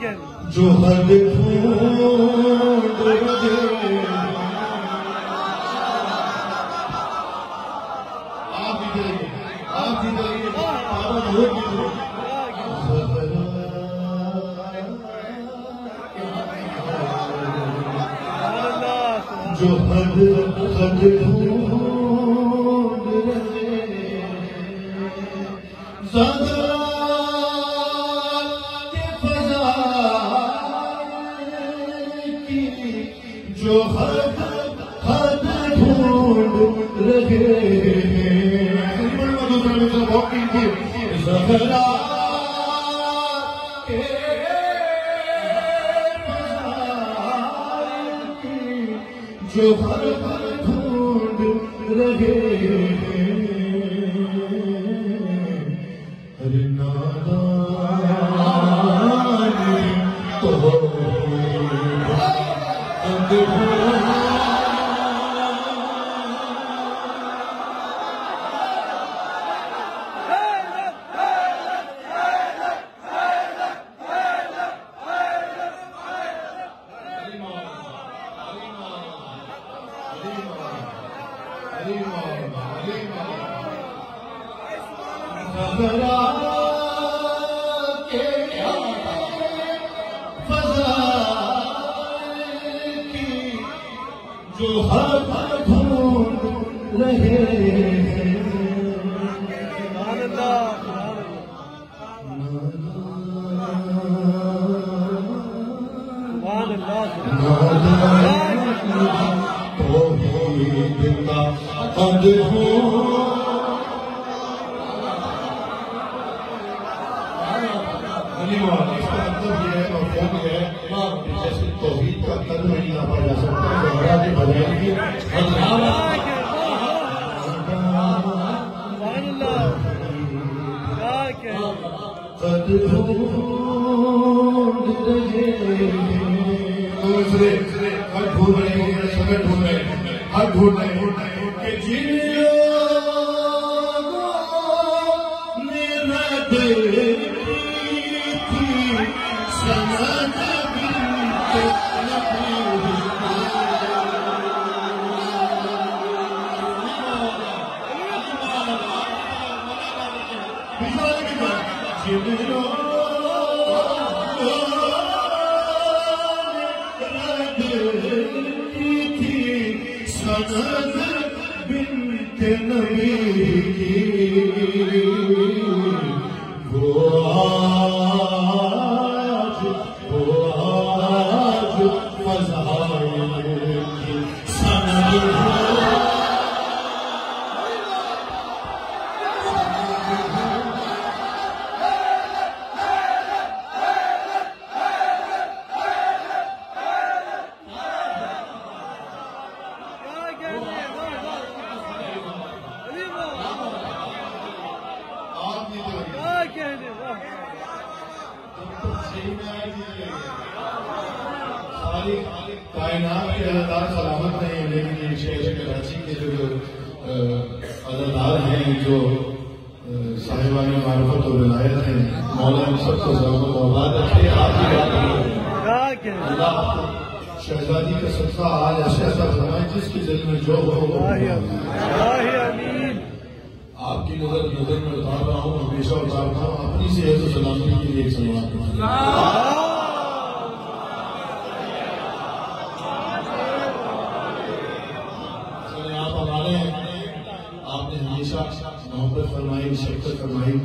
جو حد ڈھونڈ رہے آپ بھی جائیے جو حد ڈھونڈ رہے زہرا کے فضائل کی جو حد ڈھونڈ رہے زہرا کے فضائل کی جو حد ڈھونڈ رہے زہرا کے فضائل کی جو حد ڈھونڈ رہے توحید کا حد جیسے توحید کا قدر نہیں نہ پڑ جا سکتا زہرا کے بجائے کی قد ڈھونڈ رہے دوسرے ہر ڈھونڈ رہے ہیں سگے ڈھونڈ رہے ہیں ہر ڈھونڈ رہے ہیں کہ جن لوگوں نے رد کی سند بنت نبی کی وہ آج فضائل کی سند کائنات کے عزادار سلامت نہیں ہیں لیکن یہ شیخ کراچی کے جو عزادار ہیں جو صاحبان معرفت و ولایت ہیں مولا نے سب کو ضرور آباد رکھے آپ کی بات کریں اللہ شہزادی کا صدقہ آج ایسا ایسا فرمائے جس کے دل میں جو ہو آپ کی نظر میں اتار رہا ہوں ہمیشہ اتارتا ہوں اپنی صحت و سلامتی کے لیے ایک سلوات محبت فرمائی شفقت فرمائی